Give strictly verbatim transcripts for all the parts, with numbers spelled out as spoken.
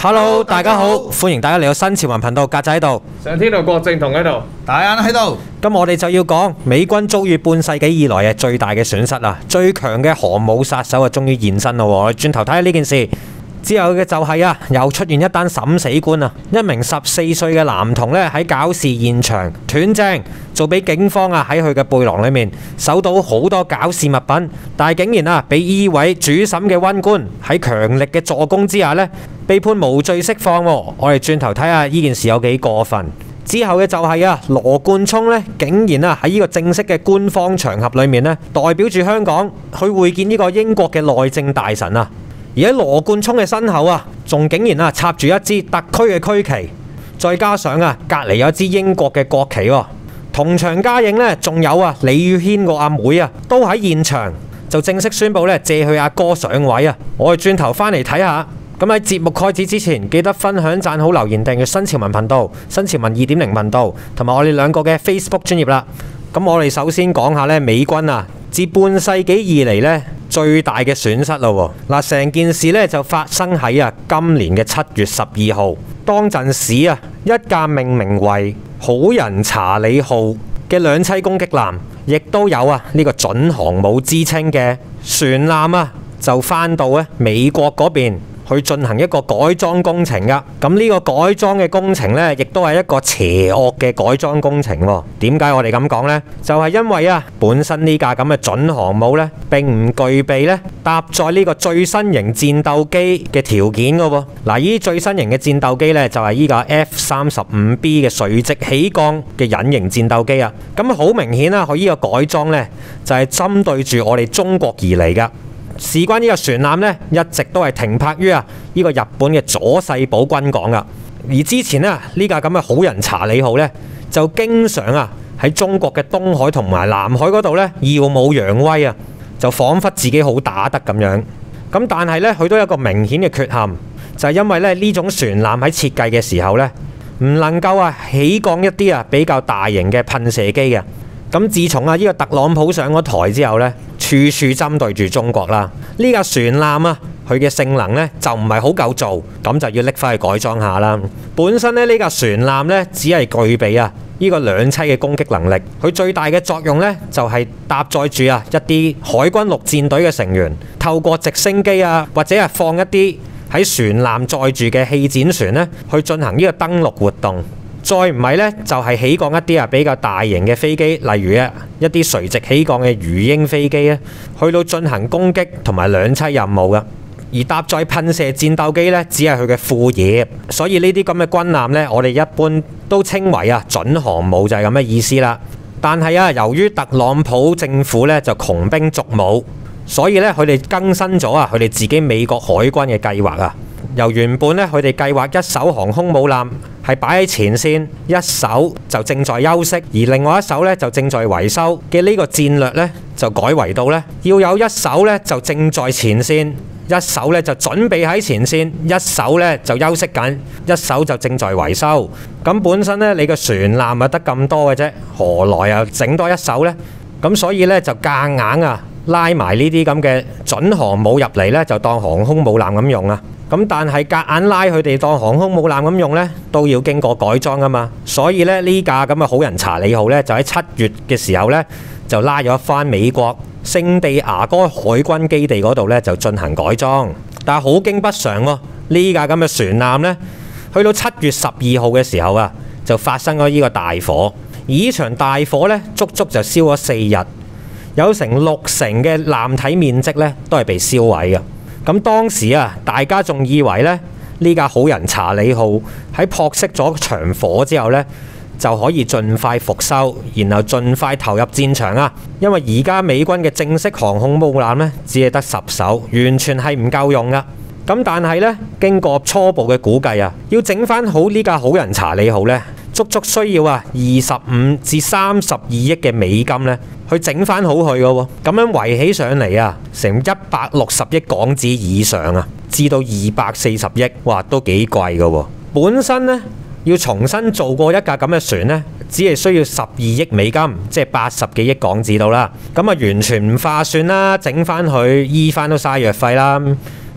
Hello， 大家好，歡迎大家嚟到新潮文頻道，格仔喺度， 上天度郭正同喺度， 大眼喺度。 咁我哋就要講美軍遭遇半世紀以來嘅最大嘅損失啦，最強嘅航母殺手啊，終於現身咯。我哋轉頭睇下呢件事。之後嘅就係啊，又出現一單審死官啊！一名十四歲嘅男童咧喺搞事現場斷正，就俾警方啊喺佢嘅背囊裏面搜到好多搞事物品，但係竟然啊俾呢位主審嘅軍官喺強力嘅助攻之下咧，被判無罪釋放。我哋轉頭睇下呢件事有幾過分。之後嘅就係啊，羅冠聰咧竟然啊喺呢個正式嘅官方場合裏面咧，代表住香港去會見呢個英國嘅內政大臣啊！而喺羅冠聰嘅身後啊，仲竟然啊插住一支特區嘅區旗，再加上啊隔離有一支英國嘅國旗喎。同場加映呢，仲有啊李宇軒個阿妹啊，都喺現場就正式宣布咧借佢阿哥上位啊！我哋轉頭翻嚟睇下。咁喺節目開始之前，記得分享、讚好、留言、訂閱新潮文頻道、新潮文二點零頻道，同埋我哋兩個嘅 Facebook 專頁啦。咁我哋首先講下咧，美軍啊，自半世紀以嚟咧最大嘅損失咯。嗱，成件事咧就發生喺啊今年嘅七月十二號，當陣時啊一架命名為好人查理號嘅兩棲攻擊艦，亦都有啊呢個準航母之稱嘅船艦啊，就翻到咧美國嗰邊去進行一個改裝工程噶。咁呢個改裝嘅工程呢，亦都係一個邪惡嘅改裝工程。點解我哋咁講呢？就係因為啊，本身呢架咁嘅準航母呢，並唔具備呢搭載呢個最新型戰鬥機嘅條件噶喎。嗱，呢最新型嘅戰鬥機呢，就係呢架 F 三十五 B 嘅垂直起降嘅隱形戰鬥機啊。咁好明顯啦，佢呢個改裝呢，就係針對住我哋中國而嚟噶。事關呢個船艦呢，一直都係停泊於啊呢個日本嘅佐世保軍港噶。而之前呢，呢架咁嘅好人查理號呢，就經常啊喺中國嘅東海同埋南海嗰度呢耀武揚威啊，就彷彿自己好打得咁樣。咁但係呢，佢都有一個明顯嘅缺陷，就係因為咧呢種船艦喺設計嘅時候呢，唔能夠啊起降一啲啊比較大型嘅噴射機嘅。咁自從啊呢個特朗普上咗台之後呢，處處針對住中國啦。呢架船艦啊，佢嘅性能呢就唔係好夠做，咁就要拎翻去改裝下啦。本身呢，呢架船艦呢，只係具備啊呢個兩棲嘅攻擊能力，佢最大嘅作用呢，就係搭載住啊一啲海軍陸戰隊嘅成員，透過直升機啊或者係放一啲喺船艦載住嘅氣展船呢，去進行呢個登陸活動。再唔係呢，就係起降一啲啊比較大型嘅飛機，例如啊一啲垂直起降嘅魚鷹飛機咧，去到進行攻擊同埋兩棲任務噶。而搭載噴射戰鬥機呢，只係佢嘅副業。所以呢啲咁嘅軍艦呢，我哋一般都稱為啊準航母，就係咁嘅意思啦。但係啊，由於特朗普政府呢就窮兵黷武，所以呢，佢哋更新咗啊佢哋自己美國海軍嘅計劃啊。由原本咧，佢哋計劃一艘航空母艦係擺喺前線，一艘就正在休息，而另外一艘咧就正在維修嘅呢個戰略咧，就改為到咧要有一艘咧就正在前線，一艘咧就準備喺前線，一艘咧就休息緊，一艘就正在維修。咁本身咧你個船艦啊得咁多嘅啫，何來啊整多一艘呢？咁所以咧就夾硬啊拉埋呢啲咁嘅準航母入嚟咧，就當航空母艦咁用啊。咁但係夾硬拉佢哋當航空母艦咁用呢，都要經過改裝噶嘛。所以咧呢架咁嘅好人查理號呢，就喺七月嘅時候呢，就拉咗返美國聖地牙哥海軍基地嗰度呢，就進行改裝。但係好景不常喎，呢架咁嘅船艦呢，去到七月十二號嘅時候啊，就發生咗呢個大火。而呢場大火呢，足足就燒咗四日，有成六成嘅艦體面積呢，都係被燒毀嘅。咁當時啊，大家仲以為咧呢架好人查理號喺撲熄咗場火之後呢，就可以盡快復修，然後盡快投入戰場啊！因為而家美軍嘅正式航空母艦呢，只係得十艘，完全係唔夠用噶。咁但係呢，經過初步嘅估計啊，要整翻好呢架好人查理號呢，足足需要啊二十五至三十二億嘅美金呢，去整翻好佢嘅喎。咁樣圍起上嚟啊，成一百六十億港紙以上啊，至到二百四十億，哇，都幾貴嘅喎。本身呢，要重新做過一架咁嘅船呢，只係需要十二億美金，即係八十幾億港紙到啦。咁啊，完全唔划算啦，整翻佢醫翻都嘥藥費啦。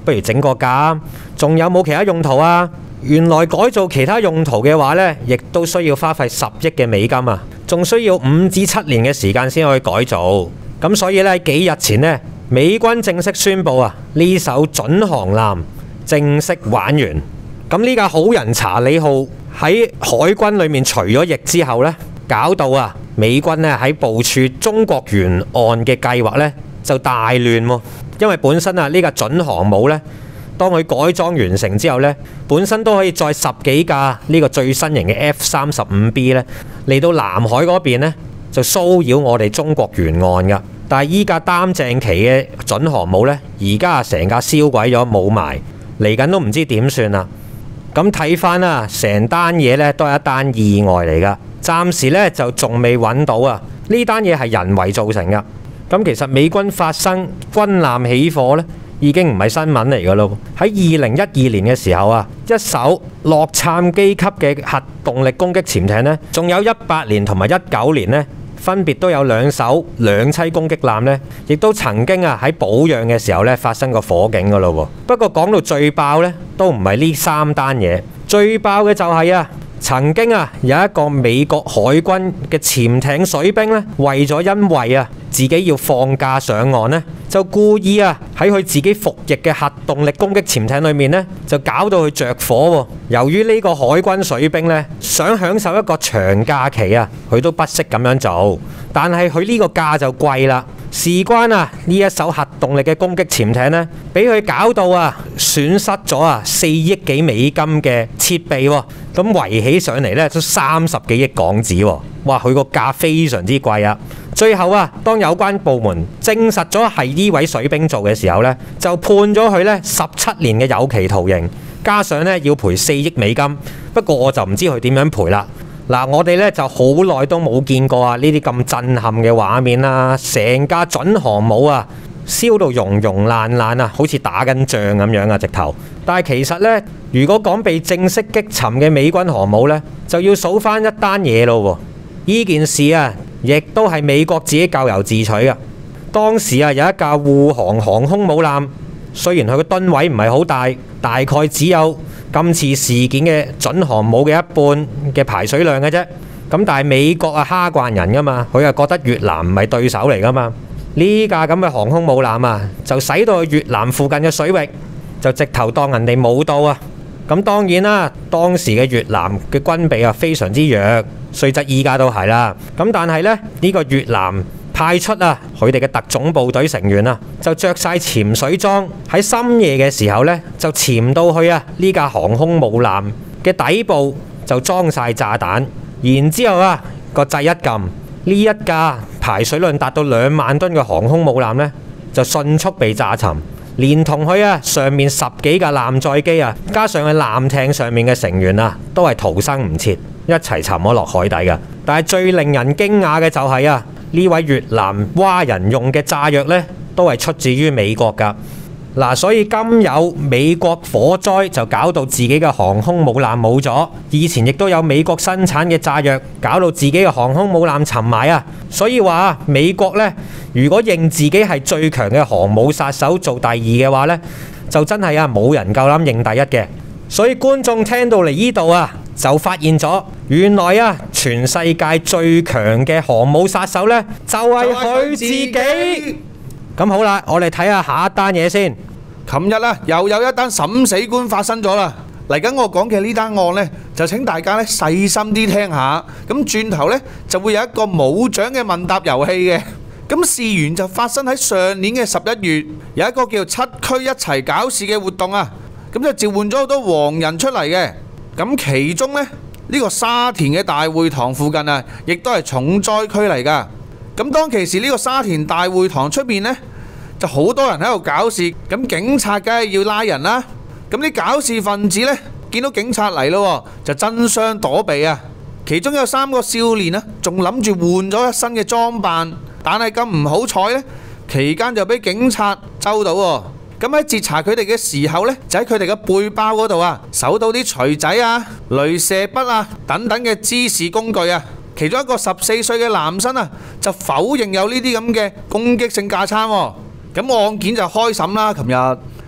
不如整個價，仲有冇其他用途啊？原來改造其他用途嘅話呢，亦都需要花費十億嘅美金啊，仲需要五至七年嘅時間先可以改造。咁所以呢，幾日前呢，美軍正式宣布啊，呢艘準航艦正式玩完。咁呢架好人查理號喺海軍裏面除咗役之後呢，搞到啊美軍呢喺部署中國沿岸嘅計劃呢就大亂喎。因為本身啊呢架準航母呢，當佢改裝完成之後呢，本身都可以載十幾架呢個最新型嘅 F 三十五 B 呢嚟到南海嗰邊呢，就騷擾我哋中國沿岸噶。但係依架擔正旗嘅準航母呢，而家成架燒鬼咗冇埋，嚟緊都唔知點算啦。咁睇翻啊，成單嘢呢都係一單意外嚟噶，暫時呢就仲未揾到啊。呢單嘢係人為造成噶。咁其實美軍發生軍艦起火呢，已經唔係新聞嚟噶咯。喺二零一二年嘅時候啊，一艘洛杉磯級嘅核動力攻擊潛艇呢，仲有一八年同埋一九年呢，分別都有兩艘兩棲攻擊艦呢，亦都曾經啊喺保養嘅時候呢發生過火警噶咯。不過講到最爆呢，都唔係呢三單嘢，最爆嘅就係啊，曾經啊有一個美國海軍嘅潛艇水兵呢，為咗因為啊自己要放假上岸呢，就故意啊喺佢自己服役嘅核動力攻擊潛艇裏面呢，就搞到佢着火。由於呢個海軍水兵呢，想享受一個長假期啊，佢都不惜咁樣做，但係佢呢個價就貴啦。事關啊呢一艘核動力嘅攻擊潛艇呢，俾佢搞到啊損失咗啊四億幾美金嘅設備喎，咁圍起上嚟呢，都三十幾億港紙喎。哇！佢個價非常之貴啊！最後啊，當有關部門證實咗係呢位水兵做嘅時候呢，就判咗佢呢十七年嘅有期徒刑，加上呢要賠四億美金。不過我就唔知佢點樣賠啦。嗱，我哋呢就好耐都冇見過啊呢啲咁震撼嘅畫面啦，成架準航母啊燒到溶溶爛爛啊，好似打緊仗咁樣啊直頭。但係其實呢，如果講被正式擊沉嘅美軍航母呢，就要數翻一單嘢咯喎。呢件事啊，亦都係美國自己咎由自取嘅。當時啊，有一架護航航空母艦，雖然佢個噸位唔係好大，大概只有今次事件嘅準航母嘅一半嘅排水量嘅啫。咁但係美國啊蝦慣人噶嘛，佢又覺得越南唔係對手嚟噶嘛。呢架咁嘅航空母艦啊，就駛到去越南附近嘅水域，就直頭當人哋冇到啊。咁當然啦，當時嘅越南嘅軍備啊非常之弱，雖則依家都係啦。咁但係呢，呢個越南派出啊佢哋嘅特種部隊成員啊，就着晒潛水裝，喺深夜嘅時候呢，就潛到去啊呢架航空母艦嘅底部，就裝晒炸彈。然之後啊個掣一撳，呢一架排水量達到兩萬噸嘅航空母艦呢，就迅速被炸沉。連同佢啊上面十幾架艦載機啊，加上佢艦艇上面嘅成員啊，都係逃生唔切，一齊沉咗落海底㗎。但係最令人驚訝嘅就係啊，呢位越南蛙人用嘅炸藥呢，都係出自於美國㗎。嗱，所以今有美國火災就搞到自己嘅航空母艦冇咗，以前亦都有美國生產嘅炸藥搞到自己嘅航空母艦沉埋啊！所以話美國呢，如果認自己係最強嘅航母殺手做第二嘅話呢，就真係啊冇人夠膽認第一嘅。所以觀眾聽到嚟呢度啊，就發現咗原來啊全世界最強嘅航母殺手呢，就係佢自己。咁好啦，我哋睇下下一單嘢先。 琴日啊，又有一單審死官發生咗啦。嚟緊我講嘅呢單案呢，就請大家呢細心啲聽下。咁轉頭呢，就會有一個冇獎嘅問答遊戲嘅。咁事緣就發生喺上年嘅十一月，有一個叫七區一齊搞事嘅活動啊。咁就召喚咗好多黃人出嚟嘅。咁其中呢，呢個沙田嘅大會堂附近啊，亦都係重災區嚟㗎。咁當其時呢個沙田大會堂出面呢，就好多人喺度搞事，咁警察梗係要拉人啦。咁啲搞事分子呢，見到警察嚟咯，就爭相躲避啊。其中有三個少年啊，仲諗住換咗一身嘅裝扮，但係咁唔好彩呢，期間就俾警察捉到喎。咁喺截查佢哋嘅時候呢，就喺佢哋嘅背包嗰度啊，搜到啲錘仔啊、鐳射筆啊等等嘅滋事工具啊。其中一個十四歲嘅男生啊，就否認有呢啲咁嘅攻擊性架撐喎。咁案件就開審啦。琴日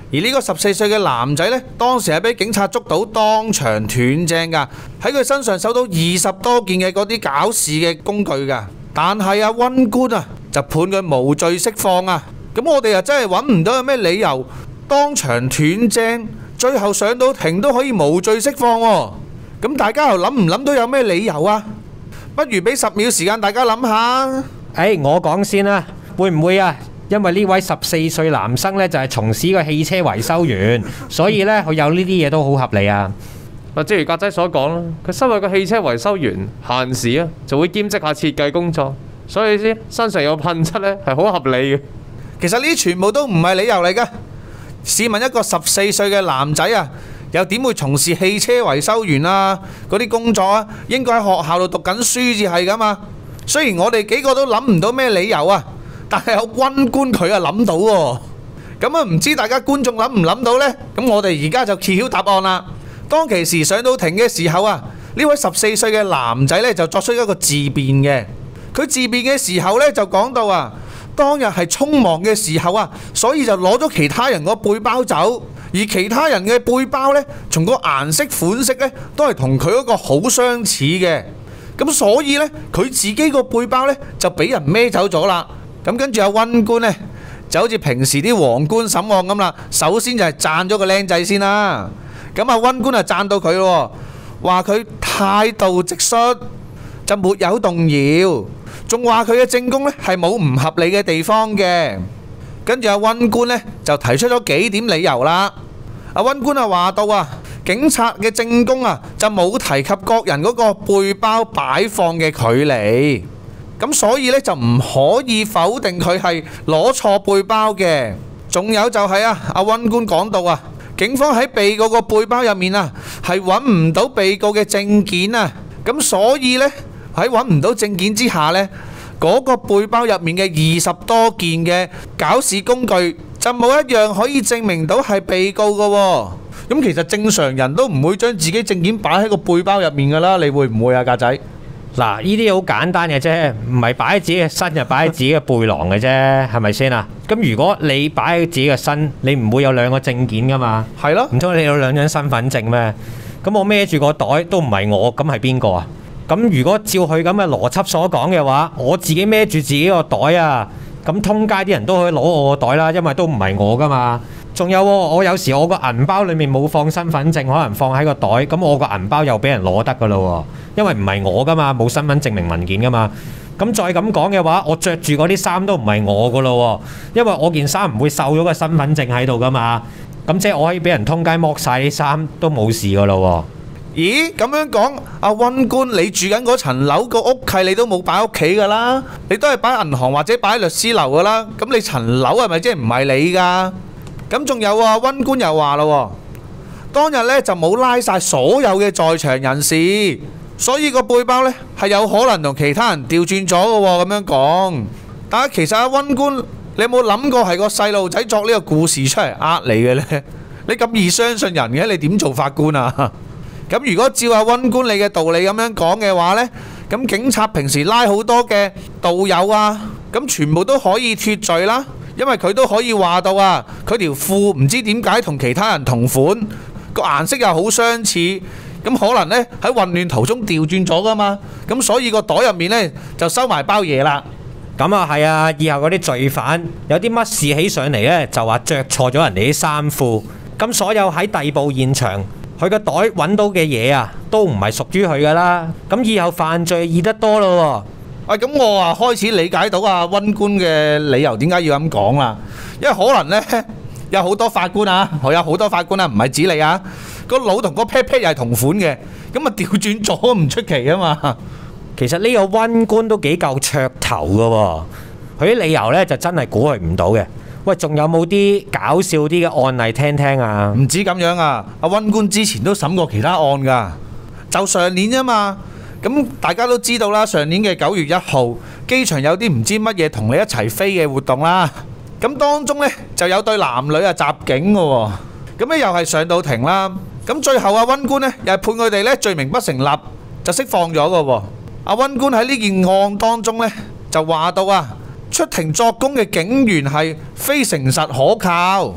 而呢個十四歲嘅男仔呢，當時係俾警察捉到，當場斷正㗎，喺佢身上搜到二十多件嘅嗰啲搞事嘅工具㗎。但係啊，溫官啊就判佢無罪釋放啊。咁我哋又真係揾唔到有咩理由當場斷正，最後上到庭都可以無罪釋放喎。咁大家又諗唔諗到有咩理由啊？不如俾十秒時間大家諗下。 誒，我講先啦，會唔會啊？因為呢位十四歲男生呢，就係從事個汽車維修員，所以呢，佢有呢啲嘢都好合理啊。 嗱，正如格仔所講啦，佢身為個汽車維修員，閒時啊就會兼職下設計工作，所以先身上有噴漆呢係好合理嘅。 其實呢啲全部都唔係理由嚟㗎。試問一個十四歲嘅男仔啊，又點會從事汽車維修員啊嗰啲工作啊？應該喺學校度讀緊書至係㗎嘛。雖然我哋幾個都諗唔到咩理由啊，但係有溫官佢啊諗到喎。咁啊唔知大家觀眾諗唔諗到呢？咁我哋而家就揭曉答案啦。當其時上到庭嘅時候啊，呢位十四歲嘅男仔呢就作出一個自辯嘅。佢自辯嘅時候呢就講到啊，當日係匆忙嘅時候啊，所以就攞咗其他人個背包走，而其他人嘅背包呢，從個顏色款式呢都係同佢嗰個好相似嘅。咁所以呢，佢自己個背包呢就俾人孭走咗啦。咁跟住阿溫官呢，就好似平時啲皇冠審案咁啦。首先就係讚咗個靚仔先啦。咁阿溫官啊讚到佢咯，話佢態度直率，就沒有動搖，仲話佢嘅證供呢係冇唔合理嘅地方嘅。跟住阿溫官呢，就提出咗幾點理由啦。阿溫官啊話到啊，警察嘅證供啊就冇提及各人嗰個背包擺放嘅距離，咁所以呢，就唔可以否定佢係攞錯背包嘅。仲有就係啊，阿溫官講到啊，警方喺被告個背包入面啊係揾唔到被告嘅證件啊，咁所以呢，喺揾唔到證件之下呢，嗰個背包入面嘅二十多件嘅搞事工具就冇一樣可以證明到係被告㗎喎。咁其實正常人都唔會將自己證件擺喺個背包入面㗎啦，你會唔會啊，格仔？ 嗱，呢啲好簡單嘅啫，唔係擺喺自己嘅身，就擺喺自己嘅背囊嘅啫，係咪先啊？咁如果你擺喺自己嘅身，你唔會有兩個證件㗎嘛？ 係咯， 唔通你有兩張身份證咩？咁我孭住個袋都唔係我，咁係邊個啊？咁如果照佢咁嘅邏輯所講嘅話，我自己孭住自己個袋啊，咁通街啲人都可以攞我個袋啦，因為都唔係我㗎嘛。仲有喎，我有時我個銀包裡面冇放身份證，可能放喺個袋，咁我個銀包又俾人攞得㗎咯喎，因為唔係我㗎嘛，冇身份證明文件㗎嘛。咁再咁講嘅話，我着住嗰啲衫都唔係我㗎咯喎，因為我件衫唔會繡咗個身份證喺度㗎嘛。咁即係我可以俾人通街剝晒啲衫都冇事㗎咯喎。 咦，咁樣講，阿溫官，你住緊嗰層樓個屋契你都冇擺屋企㗎啦，你都係擺銀行或者擺律師樓㗎啦。咁你層樓係咪即係唔係你㗎？咁仲有啊，溫官又話咯，當日呢就冇拉晒所有嘅在場人士，所以個背包呢係有可能同其他人調轉咗嘅喎。咁樣講，但係其實阿溫官，你有冇諗過係個細路仔作呢個故事出嚟呃你嘅呢？你咁易相信人嘅，你點做法官啊？咁如果照阿溫官你嘅道理咁樣講嘅話呢，咁警察平時拉好多嘅道友啊，咁全部都可以脫罪啦。因為佢都可以話到啊，佢條褲唔知點解同其他人同款，個顏色又好相似，咁可能呢喺混亂途中調轉咗噶嘛，咁所以個袋入面呢就收埋包嘢啦。 咁啊係啊，以後嗰啲罪犯有啲乜事起上嚟呢，就話着錯咗人哋啲衫褲，咁所有喺逮捕現場佢個袋揾到嘅嘢啊，都唔係屬於佢噶啦，咁以後犯罪易得多咯喎。 啊，咁我啊開始理解到啊溫官嘅理由點解要咁講啦，因為可能呢有好多法官啊，我有好多法官啊，唔係指你啊，個腦同個 pat pat 又係同款嘅，咁啊調轉咗唔出奇啊嘛。 其實呢個溫官都幾夠噱頭噶喎，佢啲理由呢就真係估佢唔到嘅。喂，仲有冇啲搞笑啲嘅案例聽聽啊？ 唔止咁樣啊，阿溫官之前都審過其他案噶，就上年啫嘛。咁大家都知道啦，上年嘅九月一號，機場有啲唔知乜嘢同你一齊飛嘅活動啦。咁當中呢就有對男女啊襲警嘅喎，咁咧又係上到庭啦。咁最後阿溫官呢又係判佢哋呢罪名不成立，就釋放咗嘅喎。阿溫官喺呢件案當中呢就話到啊，出庭作供嘅警員係非誠實可靠，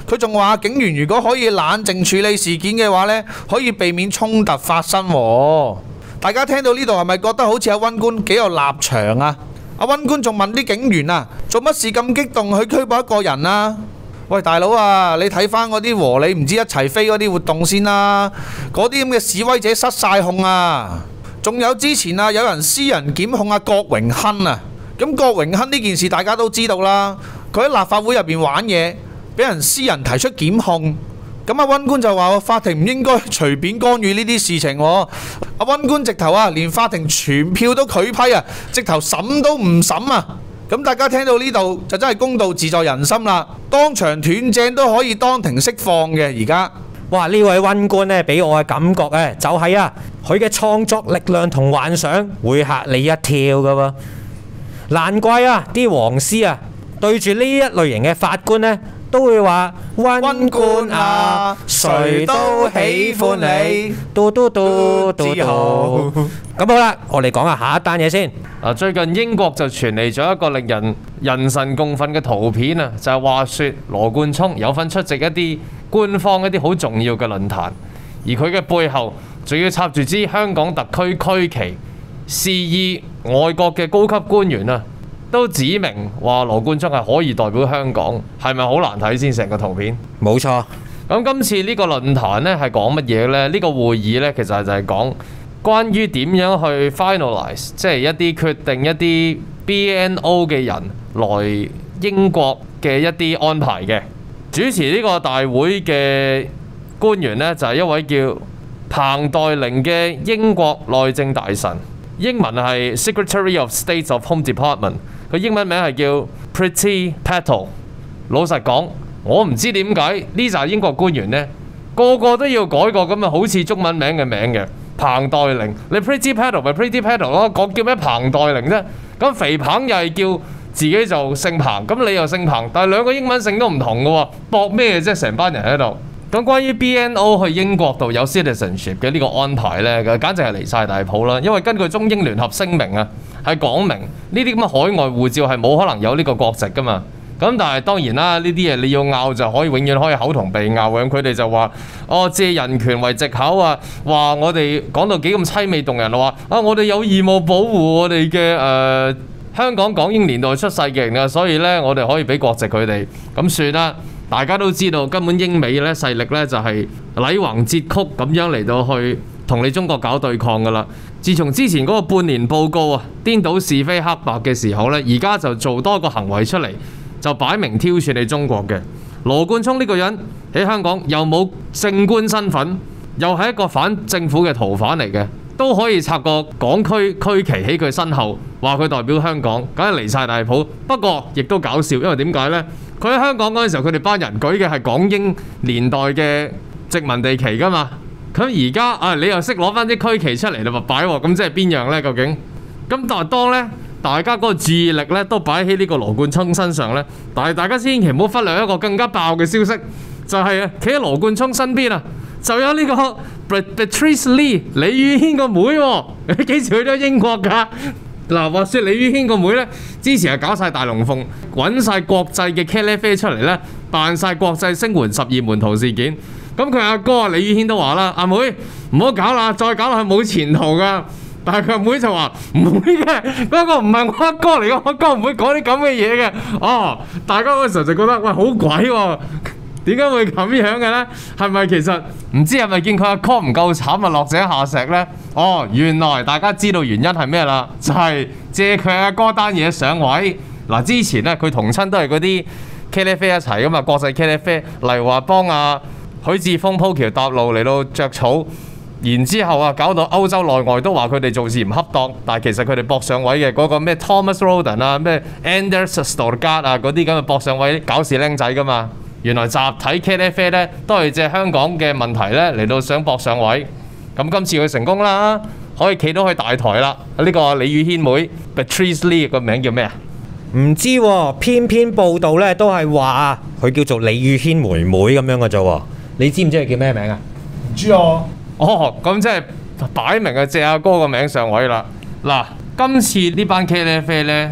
佢仲話警員如果可以冷靜處理事件嘅話呢，可以避免衝突發生喎。大家聽到呢度係咪覺得好似阿溫官幾有立場啊？阿溫官仲問啲警員啊，做乜事咁激動去拘捕一個人啊？喂，大佬啊，你睇翻嗰啲和你唔知一齊飛嗰啲活動先啦，嗰啲咁嘅示威者失晒控啊！仲有之前啊，有人私人檢控阿郭榮鏗啊，咁郭榮鏗呢件事大家都知道啦，佢喺立法會入邊玩嘢，俾人私人提出檢控。咁阿溫官就話法庭唔應該隨便干預呢啲事情喎。阿溫官直頭啊，連法庭傳票都拒批啊，直頭審都唔審啊。咁大家聽到呢度就真係公道自在人心啦，當場斷正都可以當庭釋放嘅而家。 哇！呢位溫官呢，俾我嘅感覺呢，就係啊，佢嘅創作力量同幻想會嚇你一跳㗎喎。難怪啊，啲黃絲啊對住呢一類型嘅法官呢，都會話溫官啊，誰都喜歡你，嘟嘟嘟嘟嘟。咁好啦，我哋講下下一單嘢先。 啊，最近英國就傳嚟咗一個令人人神共憤嘅圖片啊，就係話説羅冠聰有份出席一啲官方一啲好重要嘅論壇，而佢嘅背後仲要插住支香港特區區旗，示意外國嘅高級官員啊都指明話羅冠聰係可以代表香港，係咪好難睇先成個圖片？ 冇錯。 咁今次呢個論壇呢係講乜嘢呢？呢個會議呢，其實就係講關於點樣去 finalize， 即係一啲決定一啲 B N O 嘅人來英國嘅一啲安排嘅。主持呢個大會嘅官員呢，就係一位叫彭黛玲嘅英國內政大臣，英文係 Secretary of State of Home Department， 佢英文名係叫 Priti Patel。老實講，我唔知點解呢紮英國官員呢，個個都要改個咁啊，好似中文名嘅名嘅。彭黛玲，你 Priti Patel 咪 Priti Patel 咯，講叫咩彭黛玲啫？咁肥彭又係叫自己就姓彭，咁你又姓彭，但係兩個英文姓都唔同嘅喎，搏咩啫？成班人喺度。咁關於 B N O 去英國度有 citizenship 嘅呢個安排呢，簡直係離晒大譜啦！因為根據中英聯合聲明啊，係講明呢啲咁嘅海外護照係冇可能有呢個國籍噶嘛。咁但係當然啦，呢啲嘢你要拗就可以永遠可以口同鼻拗嘅。佢哋就話哦，借人權為藉口啊，話我哋講到幾咁凄美動人啊，話啊我哋有義務保護我哋嘅誒香港港英年代出世嘅人啊，所以呢，我哋可以俾國籍佢哋。咁算啦，大家都知道根本英美咧勢力呢就係禮橫節曲咁樣嚟到去同你中國搞對抗噶啦。自從之前嗰個半年報告啊，顛倒是非黑白嘅時候呢，而家就做多個行為出嚟。就擺明挑選你中國嘅羅冠聰呢個人喺香港又冇聖官身份，又係一個反政府嘅逃犯嚟嘅，都可以插個港區區旗喺佢身後，話佢代表香港，梗係離晒大譜。不過亦都搞笑，因為點解呢？佢喺香港嗰陣時候，佢哋班人舉嘅係港英年代嘅殖民地旗㗎嘛。咁而家啊，你又識攞翻啲區旗出嚟你咪擺喎，咁即係邊樣呢？究竟？咁但係當呢。大家嗰個注意力咧都擺喺呢個羅冠聰身上咧，但係大家千祈唔好忽略一個更加爆嘅消息，就係啊，企喺羅冠聰身邊啊，就有呢個 Beatrice Lee 李宇軒個妹喎，你幾時去咗英國㗎？嗱，話説李宇軒個妹咧，之前係搞晒大龍鳳，揾晒國際嘅茄喱啡出嚟咧，辦晒國際聲援十二門徒事件。咁佢阿哥啊李宇軒都話啦：阿妹唔好搞啦，再搞落去冇前途㗎。但係佢阿妹就話唔會嘅，嗰個唔係我阿哥嚟嘅，我阿哥唔會講啲咁嘅嘢嘅。哦，大家嗰時候就覺得喂好鬼喎，點解會咁樣嘅呢？係咪其實唔知係咪見佢阿哥唔夠慘啊落井下石呢？哦，原來大家知道原因係咩啦？就係借佢阿哥單嘢上位。嗱，之前呢，佢同親都係嗰啲茄喱啡一齊噶嘛，國際茄喱啡，例如話幫阿許智峰鋪橋搭路嚟到著草。然之後啊，搞到歐洲內外都話佢哋做事唔恰當，但係其實佢哋搏上位嘅嗰個咩 Thomas Roden 啊、咩 Anders Storgard 啊嗰啲咁嘅搏上位搞事僆仔噶嘛，原來集體茄喱啡咧都係借香港嘅問題咧嚟到想搏上位。咁今次佢成功啦，可以企到去大台啦。呢、這個李宇軒妹 Beatrice Lee 個名叫咩啊？ 唔知喎、哦，偏偏報道咧都係話佢叫做李宇軒妹妹咁樣嘅啫喎。你知唔知佢叫咩名啊？ 唔知啊。 哦，咁即係擺明係借阿哥個名上位啦。嗱，今次呢班茄喱啡呢，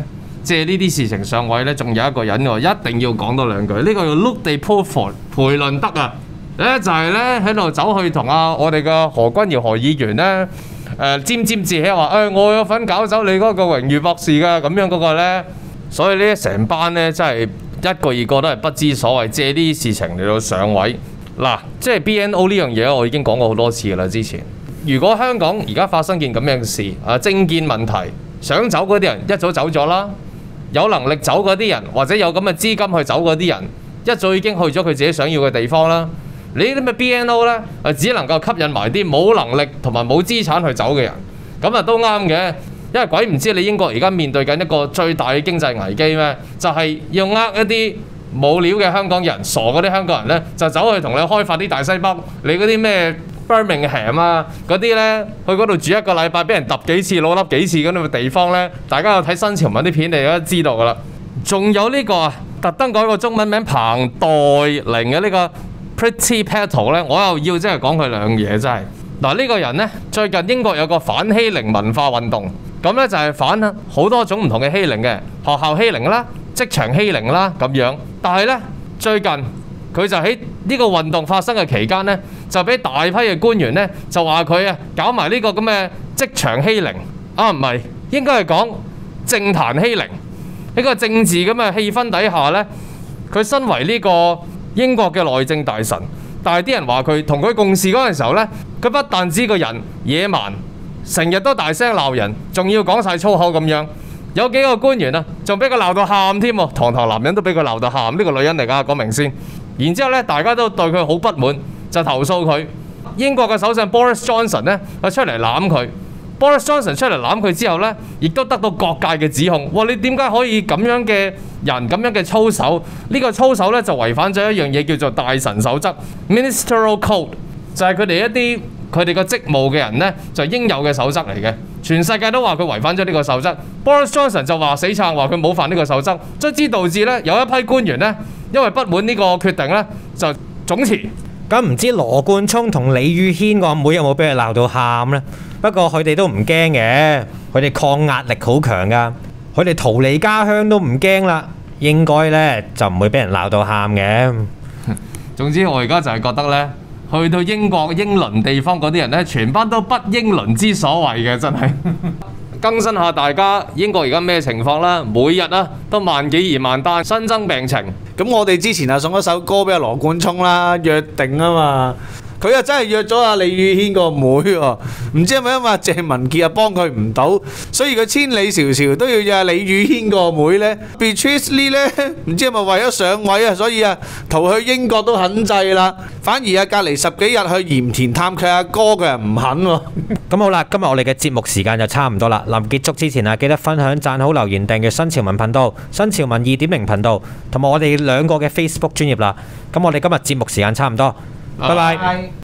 借呢啲事情上位呢，仲有一個人喎，一定要講多兩句。呢、這個叫 Luke de Pulford 培倫德啊，咧就係呢喺度走去同啊我哋嘅何君堯何議員呢誒、呃、沾沾自喜話誒、哎、我有份搞走你嗰個榮譽博士㗎，咁樣嗰個呢。所以呢成班呢，真係一個二個都係不知所謂，借呢啲事情嚟到上位。嗱，即係 B N O 呢樣嘢，我已經講過好多次㗎啦。之前如果香港而家發生件咁樣嘅事，啊政見問題，想走嗰啲人一早走咗啦，有能力走嗰啲人或者有咁嘅資金去走嗰啲人，一早已經去咗佢自己想要嘅地方啦。你啲咩 B N O 呢，啊只能夠吸引埋啲冇能力同埋冇資產去走嘅人，咁啊都啱嘅。因為鬼唔知你英國而家面對緊一個最大嘅經濟危機咩？就係要呃一啲冇料嘅香港人，傻嗰啲香港人呢，就走去同你開發啲大西北，你嗰啲咩 Birmingham 啊嗰啲呢，去嗰度住一個禮拜，俾人揼幾次老笠幾次嗰啲地方呢，大家有睇新潮文啲片，你都知道噶啦。仲有呢個啊，特登改個中文名彭黛玲嘅呢個 Pretty Petal 呢，我又要即係講佢兩嘢真係。嗱呢個人呢，最近英國有個反欺凌文化運動。咁咧就係反好多種唔同嘅欺凌嘅，學校欺凌啦、職場欺凌啦咁樣。但係咧最近佢就喺呢個運動發生嘅期間咧，就俾大批嘅官員咧就話佢啊搞埋呢個咁嘅職場欺凌啊，唔係應該係講政壇欺凌。喺個政治咁嘅氣氛底下咧，佢身為呢個英國嘅內政大臣，但係啲人話佢同佢共事嗰陣時候咧，佢不但止個人野蠻。成日都大聲鬧人，仲要講晒粗口咁樣。有幾個官員啊，仲俾佢鬧到喊添喎，堂堂男人都俾佢鬧到喊。呢個女人嚟㗎，講明先。然之後呢，大家都對佢好不滿，就投訴佢。英國嘅首相 Boris Johnson 呢，就出嚟攬佢。Boris Johnson 出嚟攬佢之後呢，亦都得到各界嘅指控。哇！你點解可以咁樣嘅人咁樣嘅操守？呢個操守呢，就違反咗一樣嘢叫做大臣守則 （Ministerial Code），就係佢哋一啲。佢哋個職務嘅人呢，就係應有嘅守則嚟嘅，全世界都話佢違反咗呢個守則。Boris Johnson 就話死撐，話佢冇犯呢個守則，卒之導致呢有一批官員呢，因為不滿呢個決定呢，就總辭。 咁唔知羅冠聰同李宇軒個阿妹有冇俾佢鬧到喊呢？不過佢哋都唔驚嘅，佢哋抗壓力好強噶，佢哋逃離家鄉都唔驚啦，應該呢就唔會俾人鬧到喊嘅。 總之我而家就係覺得呢。去到英國英倫地方嗰啲人呢，全班都不英倫之所謂嘅，真係。更新下大家英國而家咩情況啦？每日啊都萬幾二萬單新增病情。 咁我哋之前啊送咗首歌俾阿羅冠聰啦，約定啊嘛。佢啊真係約咗阿李宇軒個妹喎，唔知係咪因為阿鄭文傑啊幫佢唔到，所以佢千里迢迢都要約阿李宇軒個妹呢。Beatrice Lee 呢，唔知係咪為咗上位啊，所以啊逃去英國都肯制啦。反而啊隔離十幾日去鹽田探佢阿哥，佢又唔肯喎。 咁好啦，今日我哋嘅節目時間就差唔多啦。臨結束之前啊，記得分享、讚好、留言、訂閱新潮文頻道、新潮文二點零頻道，同埋我哋兩個嘅 Facebook 專頁啦。咁我哋今日節目時間差唔多，拜拜。